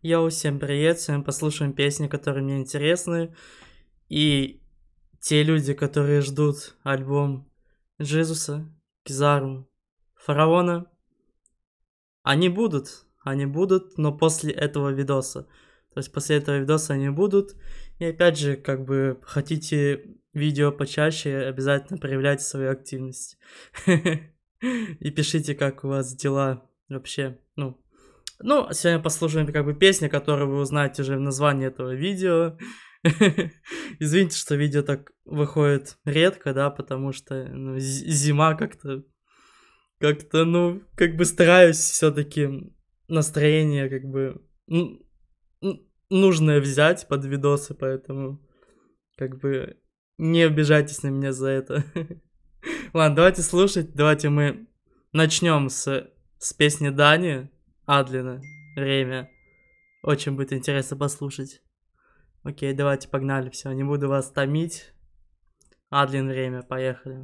Йоу, всем привет, сегодня послушаем песни, которые мне интересны. И те люди, которые ждут альбом Джизуса, Кизару, Фараона, они будут, но после этого видоса. То есть после этого видоса они будут. И опять же, как бы, хотите видео почаще, обязательно проявляйте свою активность. И пишите, как у вас дела вообще, Ну, сегодня послушаем как бы песни, которые вы узнаете уже в названии этого видео. Извините, что видео так выходит редко, да, потому что зима как-то, как бы стараюсь все-таки настроение как бы нужное взять под видосы, поэтому как бы не обижайтесь на меня за это. Ладно, давайте слушать, давайте мы начнем с песни Дани. Адлина, время. Очень будет интересно послушать. Окей, давайте погнали, все, не буду вас томить. Адлин, время, поехали.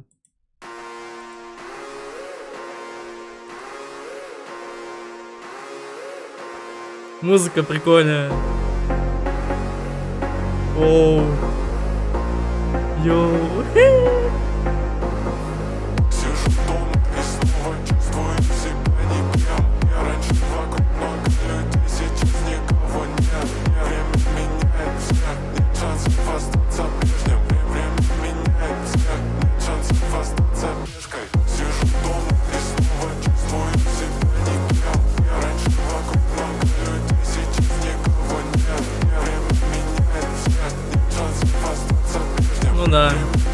Музыка прикольная. Оу. Йоу. Ну да.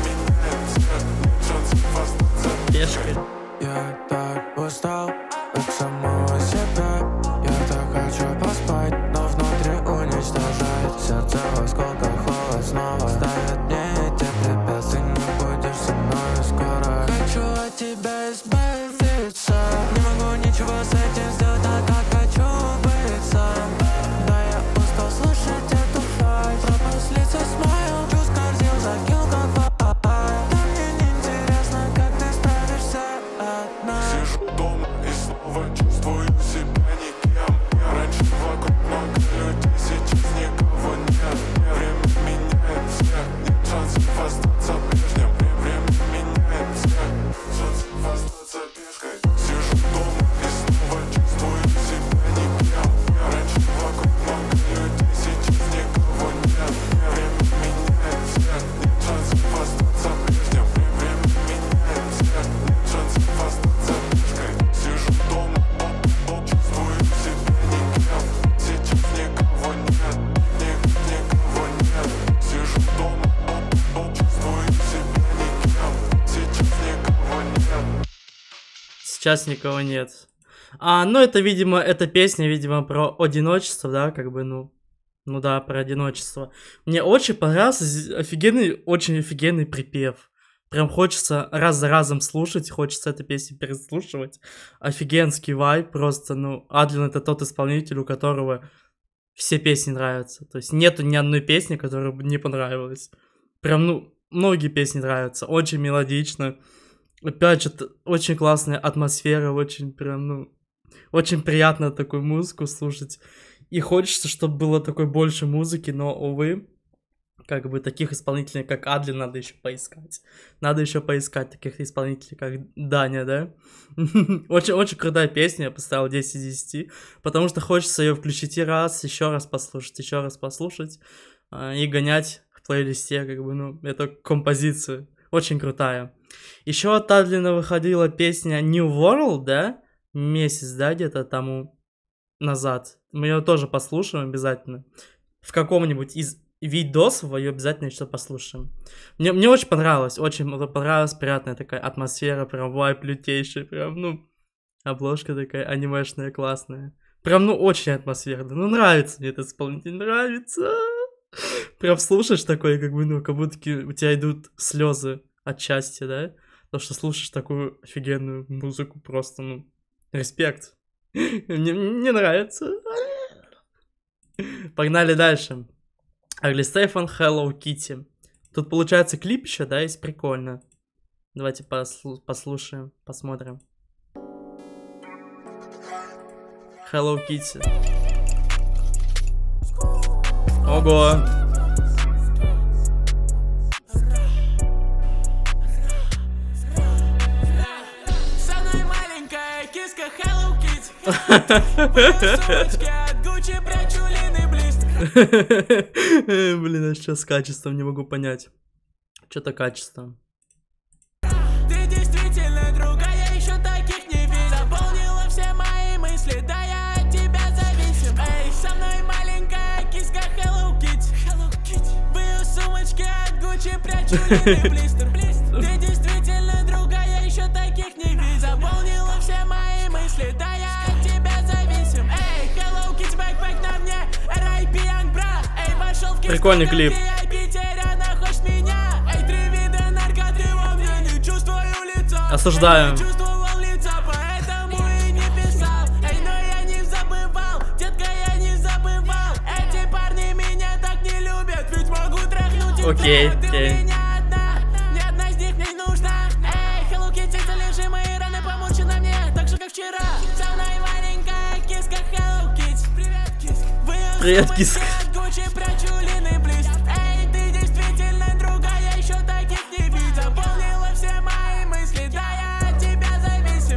Пешкой. Я так устал от самого себя. Я так хочу поспать, но внутри уничтожает. Сердце в осколках, холод снова ставит мне эти препятствия. Не будешь со мной скоро. Хочу от тебя избавиться. Не могу ничего с этим сделать, так как хочу быть сам. Да, я устал слышать эту фразу. Пропал с лица смайл, чувств корзил, закинул как фа. Да мне не интересно, как ты справишься одна. Сижу дома и снова чувствую себя никем. Раньше вокруг много людей, сейчас никого нет. Время меняет всех, нет шансов остаться прежним. Время меняет всех, шансов остаться пешкой. Сижу дома и снова чувствую себя никем. Раньше вокруг много людей, сейчас никого нет. Время меняет всех, нет шансов остаться прежним. Время меняет всех, нет шансов остаться пешкой. Сижу дома, чувствую себя никем. Сейчас никого нет, никого нет. Сижу дома, чувствую себя никем. Сейчас никого нет. Сейчас никого нет. Ну это, видимо, эта песня, видимо, про одиночество, да, как бы, ну да, про одиночество. Мне очень понравился очень офигенный припев. Прям хочется раз за разом слушать, хочется эту песню переслушивать. Офигенский вайб, просто, Адлин это тот исполнитель, у которого все песни нравятся. То есть нету ни одной песни, которая бы не понравилась. Прям, многие песни нравятся, очень мелодично. Опять же, очень классная атмосфера, очень прям, очень приятно такую музыку слушать. И хочется, чтобы было такой больше музыки, но, увы, как бы таких исполнителей, как Адлин, надо еще поискать. Надо еще поискать таких исполнителей, как Даня, да? Очень крутая песня, я поставил 10 из 10, потому что хочется ее включить еще раз послушать, и гонять в плейлисте, как бы, эту композицию. Очень крутая. Еще от Адлина выходила песня New World, да? Месяц, да, где-то тому назад. Мы ее тоже послушаем обязательно. В каком-нибудь из видосов ее обязательно еще послушаем. Мне очень понравилось, приятная такая атмосфера, прям вайп лютейший, прям, обложка такая анимешная, классная. Прям, очень атмосферно. Нравится мне этот исполнитель, нравится. Прям слушаешь такой, как бы, как будто у тебя идут слезы от счастья, да? То, что слушаешь такую офигенную музыку, просто, респект. Мне нравится. Погнали дальше. Арли Стефан, Hello Kitty. Тут получается клип еще, да, есть прикольно. Давайте послушаем, посмотрим. Hello Kitty. Ого. Самая маленькая киска Hello Kitty. Сумочки от Gucci, прячу линный блистер. Блин, а что с качеством, не могу понять. Что-то качество. Ты действительно другая, я еще таких не видел. Заполнила все мои мысли, да я от тебя зависим. Эй, со мной маленькая киска Hello Kitty. В ее сумочке от Gucci прячу линный блистер. Ты действительно другая, я еще таких не видел. Заполнила все мои мысли, да я от тебя зависим. Эй, Hello Kitty, бэкпэк на мне, R.I.P. Young Bra. Эй, вошел в киску, Прикольный клип. Теряна, хочешь меня? Эй, 3 вида наркоты во мне, не чувствую лица. Осуждаю. Эй, чувствовал лица, поэтому и не писал. Эй, но я не забывал, детка, я не забывал. Эти парни меня так не любят, ведь могу трахнуть и Окей, ты окей. у меня одна, ни одна из них не нужна. Эй, Hello Kitty, залежи мои раны, помучи на мне, так же как вчера. Со мной маленькая киска Hello Kitty. Привет, киска. Привет, киска. Gucci, прячу линный блистер. Эй, ты действительно другая, я еще таких не видел. Заполнила все мои мысли, да я от тебя зависим.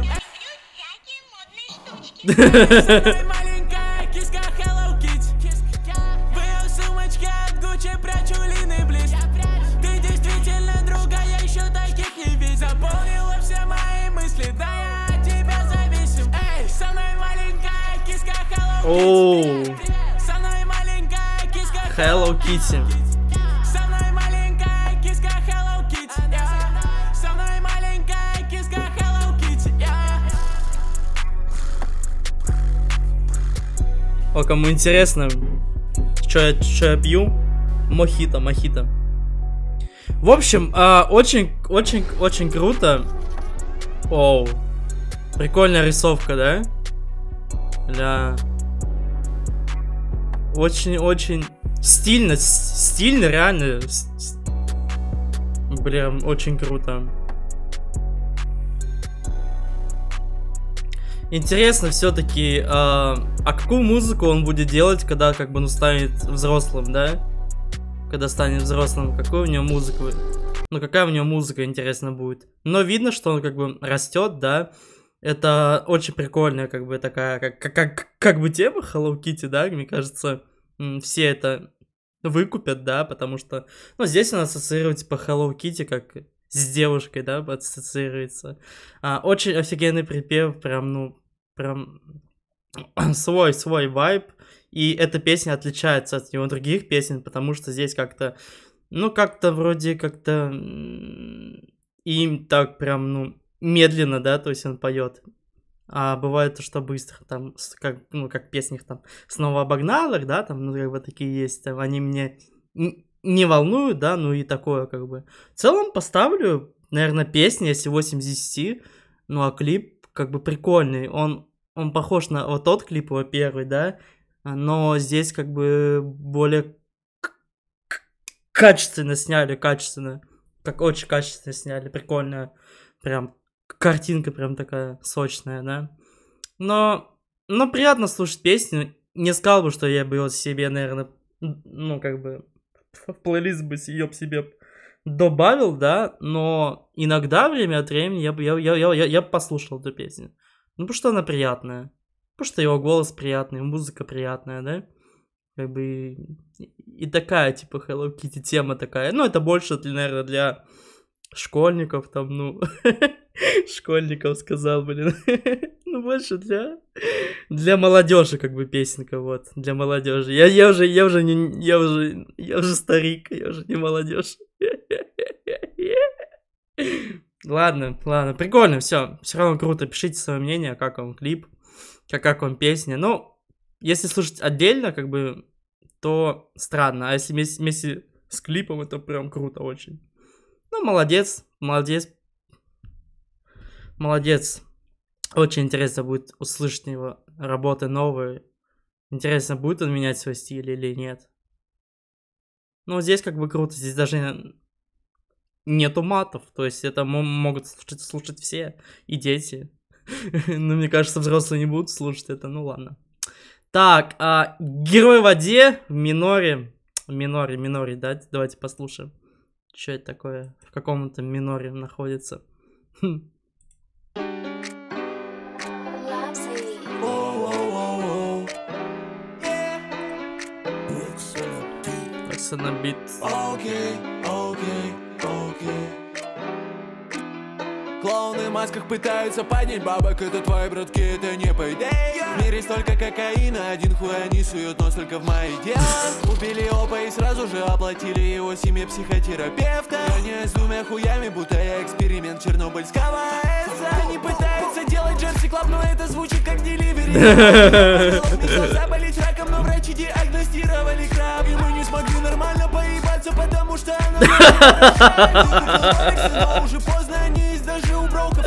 Самая маленькая киска Hello Kitty. В ее сумочке от Gucci прячу линный блистер. Ты действительно другая, я еще таких не видел. Заполнила все мои мысли, да я от тебя зависим. Эй, со мной маленькая киска Hello Оу. Kitty. Со мной маленькая киска Hello Kitty. Со мной маленькая киска Hello Kitty. Со мной маленькая киска Hello Kitty. О, кому интересно, что я пью? Мохито. В общем, очень круто. Оу. Прикольная рисовка, да? Ля. Очень стильно, реально. Блин, очень круто. Интересно все-таки, а какую музыку он будет делать, когда как бы, ну, станет взрослым, да? Когда станет взрослым, какой у него музыка? Ну, какая у него музыка, интересно, будет. Но видно, что он как бы растет, да? Это очень прикольная, как бы, такая, как бы тема Hello Kitty, да? Мне кажется, все это выкупят, да? Потому что, ну, здесь он ассоциируется по Hello Kitty как с девушкой, да, ассоциируется. Очень офигенный припев, прям свой вайб. И эта песня отличается от его других песен, потому что здесь как-то, ну, вроде им так прям, ну, медленно, да, то есть он поет. А бывает то, что быстро, там, как в песнях, там, снова обогнал их, да, там, ну, как бы такие есть, там, они мне не волнуют, да, ну и такое, как бы. В целом поставлю, наверное, песни, если 8 из 10, ну, а клип, как бы, прикольный. Он похож на вот тот клип его первый, да, но здесь, как бы, более качественно сняли, очень качественно сняли, прикольная, прям, картинка прям такая сочная, да. Но приятно слушать песню. Не сказал бы, что я бы себе, наверное, ну, как бы, в плейлист бы ее себе добавил, да, но иногда, время от времени, я бы послушал эту песню. Ну, потому что она приятная. Потому что его голос приятный, музыка приятная, да. Как бы и такая, типа, Hello Kitty тема такая. Ну, это больше, наверное, для школьников, там, ну, школьников сказал, блин. Ну, больше для молодежи, как бы, песенка, вот, для молодежи. Я уже старик, я уже не молодежь. Ладно, прикольно, все равно круто, пишите свое мнение, как вам клип, как вам песня. Ну, если слушать отдельно, как бы, то странно, а если вместе с клипом, это прям круто очень. Ну, молодец. Очень интересно будет услышать его работы новые. Интересно, будет он менять свой стиль или нет. Ну, здесь как бы круто, здесь даже нету матов, то есть это могут слушать все, и дети. Но мне кажется, взрослые не будут слушать это, ну ладно. Так, Герой в воде в миноре. миноре, да? Давайте послушаем. Что это такое? В каком-то миноре находится. На бит. Клоуны в масках пытаются поднять бабок, это твои братки, это не по идее. В мире столько кокаина, один хуй они суют нос только в мои дела. Убили опа и сразу же оплатили его семье психотерапевта. Гоняюсь с двумя хуями, будто я эксперимент чернобыльского АЭСа. Они пытаются делать Джерси Клаб, но это звучит как деливери. Заболеть раком, но врачи диагностировали краб. И мы не смогли нормально поебаться, потому что она но уже поздно, они есть даже у броков.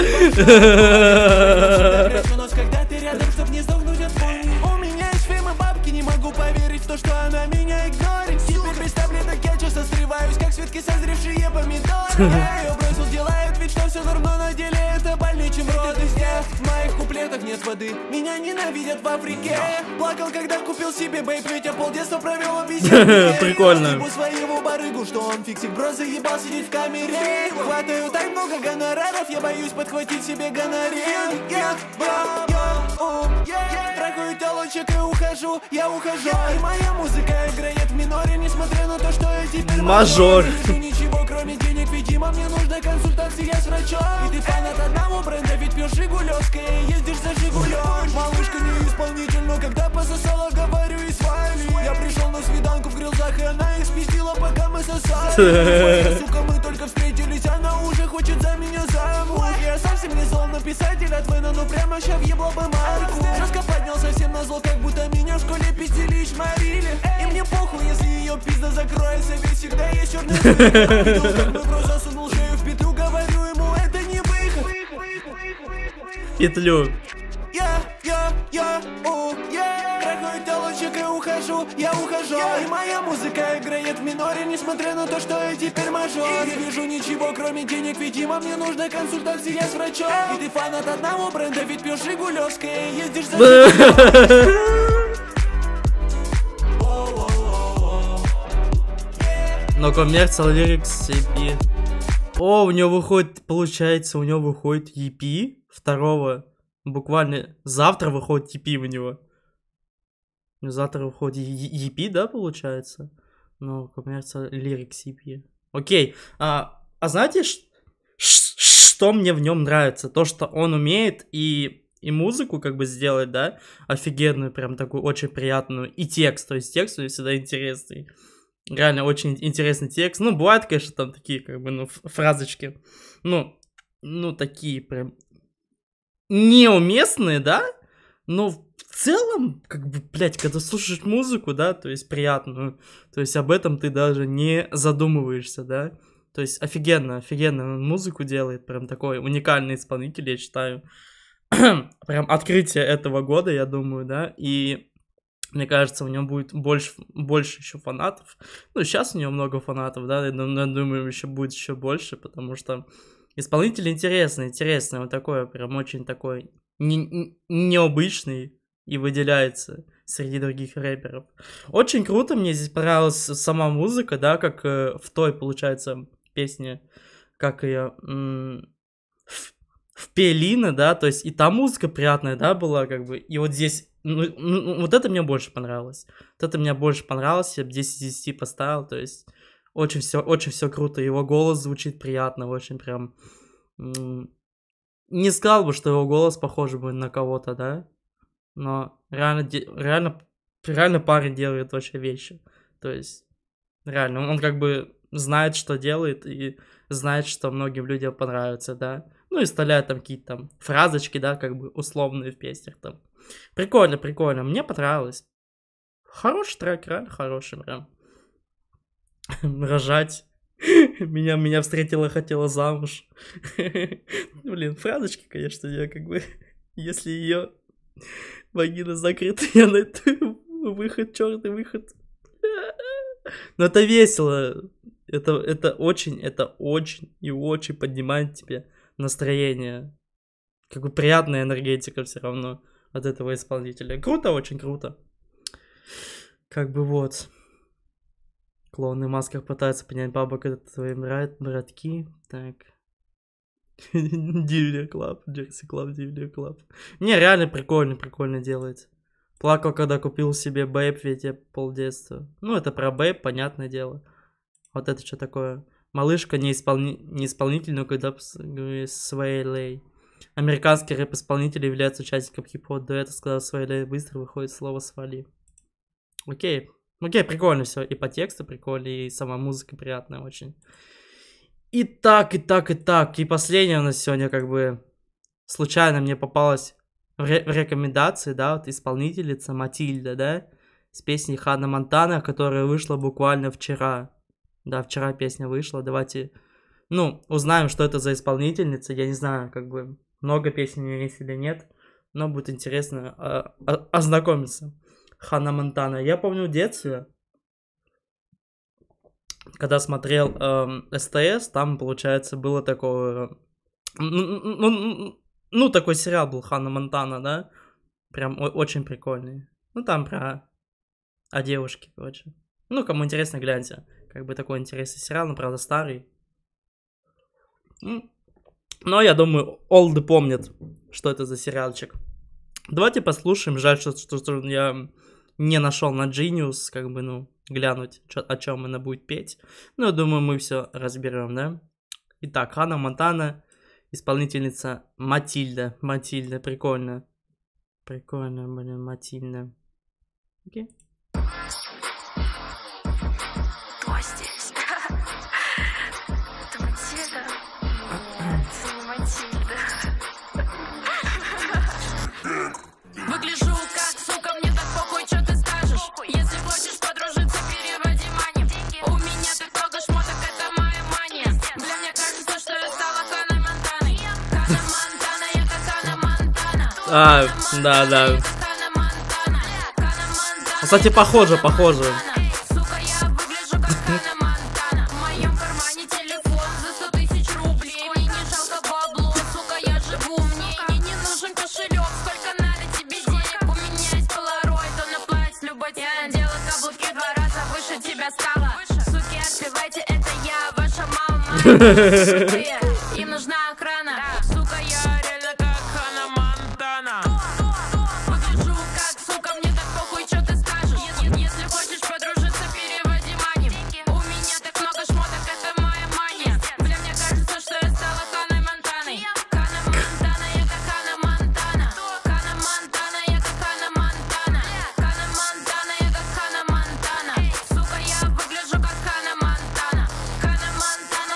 Нос, когда ты рядом, чтоб не сдохнуть от вони. У меня есть фейм и бабки, не могу поверить в то, что она меня игнорит. Теперь без таблеток я часто срываюсь, как светки созревшие помидоры. Я ее бросил, делает вид, что все норм, но на деле это больнее, чем роды. В моих куплетах нет воды, меня ненавидят в Африке. Плакал, когда купил себе бейп, ведь я полдетства провел обезьян. Прикольно. Своего барыгу, что он фиксик, бро, заебал сидеть в камере. Хватаю так много гонораров, я боюсь подхватить себе гонорин. Трахаю телочек и ухожу, я ухожу. И моя музыка играет в миноре, несмотря на то, что я теперь мажор. Не вижу ничего, кроме денег, видимо, мне нужна консультация с врачом. И ты фанат одного бренда, ведь пьешь жигулевское и ездишь за Жигулем. Малышка не исполнитель, но когда пососала, говорю и с вами. Я пришел на свиданку в грилзах, и она их спиздила, пока мы сосали. Сука, мы только встретились, она уже хочет за меня замуж. Я совсем не зол, но писатель от Вена, но прямо ща въебал бы марку. Жестко поднял совсем на зло, как будто меня в школе пиздили и шмарили. И мне похуй, если ее пизда закроется, ведь всегда есть черный выход. Видел, как мой бро засунул шею в петлю, говорю ему, это не выход. Петлю. Трахаю телочек и ухожу, я ухожу. И моя музыка играет в миноре, несмотря на то, что я теперь мажор. И не вижу ничего, кроме денег, видимо, мне нужна консультация с врачом. И ты фанат одного бренда, ведь пьешь жигулевское и ездишь за Но Commercial Lyrics EP. О, у него выходит, получается, у него выходит EP второго. Буквально завтра выходит EP у него. Завтра выходит EP, да, получается? Ну, Commercial Lyrics EP. Окей. А знаете, что мне в нем нравится? То, что он умеет и музыку как бы сделать, да, офигенную, прям такую очень приятную. И текст, то есть текст всегда интересный. Реально очень интересный текст. Ну, бывают, конечно, там такие, как бы, ну, фразочки. Ну, такие прям неуместные, да? Но в целом, как бы, блядь, когда слушаешь музыку, да, то есть приятную, то есть об этом ты даже не задумываешься, да? То есть офигенно он музыку делает, прям такой уникальный исполнитель, я считаю. Прям открытие этого года, я думаю, да, и мне кажется, у него будет больше еще фанатов. Ну, сейчас у него много фанатов, да, я думаю, еще будет еще больше, потому что исполнитель интересный, он такой, прям очень такой необычный и выделяется среди других рэперов. Очень круто, мне здесь понравилась сама музыка, да, как в той, получается, песне, как ее... в Пиелина, да, то есть и та музыка приятная, да, была, как бы, и вот здесь, вот это мне больше понравилось. Вот это мне больше понравилось, я бы 10 из 10 поставил, то есть очень все круто, его голос звучит приятно, очень прям, не сказал бы, что его голос похож бы на кого-то, да, но реально парень делает вообще вещи, то есть реально, он как бы знает, что делает, и знает, что многим людям понравится, да. Ну и вставляет там какие-то там фразочки, да, как бы условные в песнях там. Прикольно, мне понравилось. Хороший трек, реально хороший, прям. Рожать. Меня встретила, хотела замуж. Блин, фразочки, конечно, я как бы... Если ее вагина закрыта, я найду выход, черный выход. Но это весело. Это очень и очень поднимает тебе настроение. Как бы приятная энергетика все равно от этого исполнителя. Круто, очень круто. Как бы вот. Клоуны в масках пытаются понять бабок, это твои братки. Так. Дивли Клаб, Джерси Клаб, Дивли Клаб. Не, реально прикольно делает. Плакал, когда купил себе бейп, ведь я полдетства. Ну, это про бейп, понятное дело. Вот это что такое? Малышка не исполнитель, но когда Свейлей. Американский рэп-исполнитель является участником хип-хоп дуэта, сказал Свейлей, быстро выходит слово «свали». Окей, прикольно все. И по тексту прикольно, и сама музыка приятная очень. И так. И последнее у нас сегодня как бы случайно мне попалось в рекомендации, да, вот исполнительница Матильда, да, с песней Ханна Монтана, которая вышла буквально вчера. Да, вчера песня вышла, давайте, ну, узнаем, что это за исполнительница. Я не знаю, как бы, много песен у нее есть или нет, но будет интересно ознакомиться. Ханна Монтана. Я помню в детстве, когда смотрел СТС, там, получается, было такое... Ну, такой сериал был Ханна Монтана, да? Прям очень прикольный. Ну, там о девушке, короче. Ну, кому интересно, гляньте. Как бы такой интересный сериал, но, правда, старый. Но я думаю, олды помнят, что это за сериальчик. Давайте послушаем. Жаль, что я не нашел на Genius, как бы, ну, глянуть, о чем она будет петь. Но я думаю, мы все разберем, да? Итак, Ханна Монтана, исполнительница Матильда. Матильда, прикольно. Прикольно, блин, Матильда. Окей. Кто здесь? Это Матильда? Это не Матильда. Выгляжу как сука, мне так похуй, что ты скажешь. Если хочешь подружиться, переводи мани. У меня так много шмоток, это моя мания. Для меня кажется, что я стала Ханной Монтаной. Ханна Монтана, я как Ханна Монтана. Да. Кстати, похоже. Сука, я выгляжу как Ханна Монтана. В моем кармане телефон за 100 тысяч рублей. Мне не жалко бабло, сука, я живу. Мне не нужен кошелек, сколько надо тебе денег. У меня есть полароид, он оплатит любой цены. Я надела каблуки 2 раза выше тебя стала. Суки, отпевайте, это я, ваша мама. Им нужна охрана. Сука, я реально как Ханна Монтана. Выгляжу как сука, мне так похуй, что ты скажешь. Если хочешь подружиться, переводи мани. У меня так много шмоток, это моя мания. Бля, мне кажется, что я стала Ханной Монтаной. Ханна Монтана, я как Ханна Монтана. Ханна Монтана, я как Ханна Монтана. Ханна Монтана, я как Ханна Монтана. Сука, я выгляжу как Ханна Монтана. Ханна Монтана,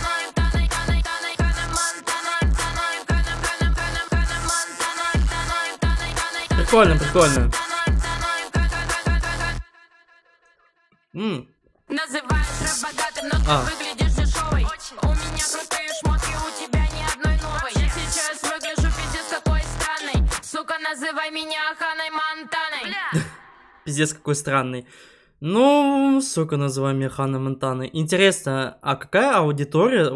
Прикольно. Называешь рэп богатым, но ты выглядишь дешевой. У меня крутые шмотки, у тебя ни одной новой. Я сейчас выгляжу пиздец какой странной. Сука, называй меня Ханной Монтаной. Пиздец какой странный. Ну, сука, называй меня Ханна Монтана. Интересно, а какая аудитория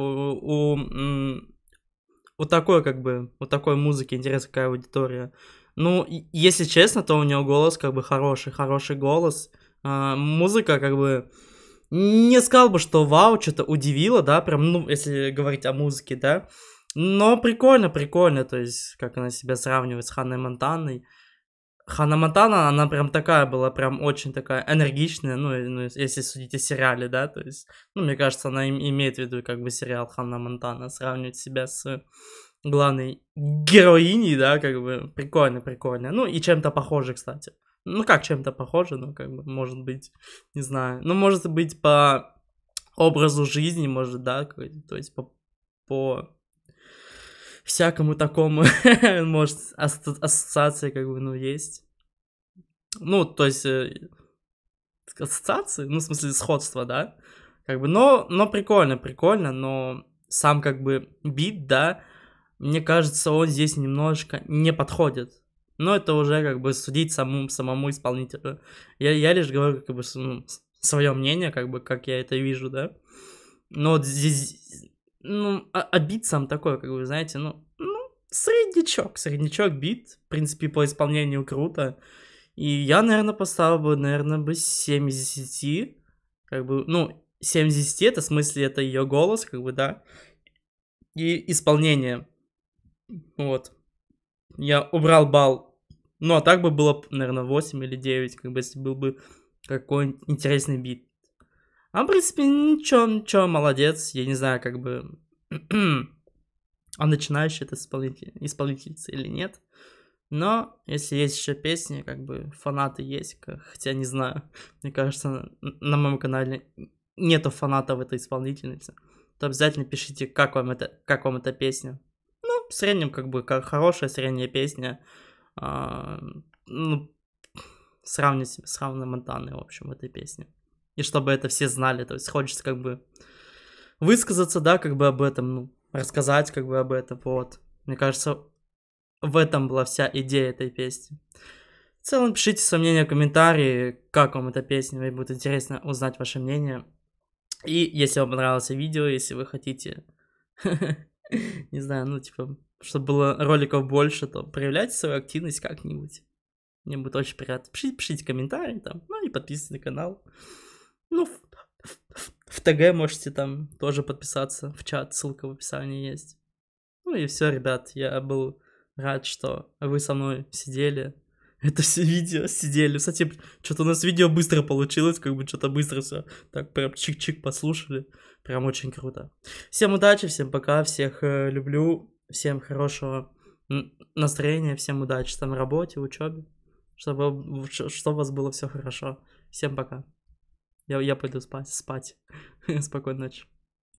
у такой, как бы, у такой музыки? Интересно, какая аудитория? Ну, если честно, то у него голос, как бы, хороший голос. Музыка, как бы, не сказал бы, что вау, что-то удивило, да, прям, ну, если говорить о музыке, да. Но прикольно, то есть, как она себя сравнивает с Ханной Монтаной. Ханна Монтана, она прям такая была, прям очень такая энергичная, ну, если судить о сериале, да, то есть, ну, мне кажется, она имеет в виду, как бы, сериал Ханна Монтана, сравнивать себя с главной героиней, да, как бы, прикольно, ну, и чем-то похоже, кстати, ну, как чем-то похоже, ну, как бы, может быть, не знаю, ну, может быть, по образу жизни, может, да, то есть, по всякому такому, может, ассоциации, как бы, ну, есть. Ну, то есть, ассоциации, ну, в смысле, сходства, да, как бы, но прикольно, но сам, как бы, бит, да, мне кажется, он здесь немножечко не подходит. Но это уже, как бы, судить самому исполнителю. Я лишь говорю, как бы, свое мнение, как бы, как я это вижу, да. Но вот здесь, ну, бит сам такой, как бы, знаете, ну, среднячок бит, в принципе, по исполнению круто. И я, наверное, поставил бы, 7 из 10. Как бы, ну, 7 из 10 это в смысле это ее голос, как бы, да, и исполнение. Вот. Я убрал балл. Ну, а так бы было, наверное, 8 или 9, как бы, если был бы какой-нибудь интересный бит. А, в принципе, ничего, молодец. Я не знаю, как бы, а начинающий это исполнительница или нет. Но, если есть еще песни, как бы, фанаты есть, хотя не знаю. Мне кажется, на моем канале нету фанатов этой исполнительницы. То обязательно пишите, как вам эта песня. Ну, в среднем, как бы, как хорошая средняя песня. Ну, сравните с Ханной Монтаной, в общем, в этой песне. И чтобы это все знали, то есть хочется, как бы, высказаться, да, как бы об этом, ну, рассказать, как бы, об этом, вот. Мне кажется, в этом была вся идея этой песни. В целом, пишите свои мнения в комментарии, как вам эта песня, мне будет интересно узнать ваше мнение. И если вам понравилось видео, если вы хотите, не знаю, ну, типа, чтобы было роликов больше, то проявляйте свою активность как-нибудь. Мне будет очень приятно. Пишите комментарии там, ну и подписывайтесь на канал. Ну, в ТГ можете там тоже подписаться, в чат, ссылка в описании есть. Ну и все, ребят, я был рад, что вы со мной сидели. Это все видео сидели. Кстати, что-то у нас видео быстро получилось, как бы что-то быстро все. Так, прям чик-чик послушали. Прям очень круто. Всем удачи, всем пока, всех люблю. Всем хорошего настроения, всем удачи там на работе, учебе. Чтобы у вас было все хорошо. Всем пока. Я пойду спать. Спокойной ночи.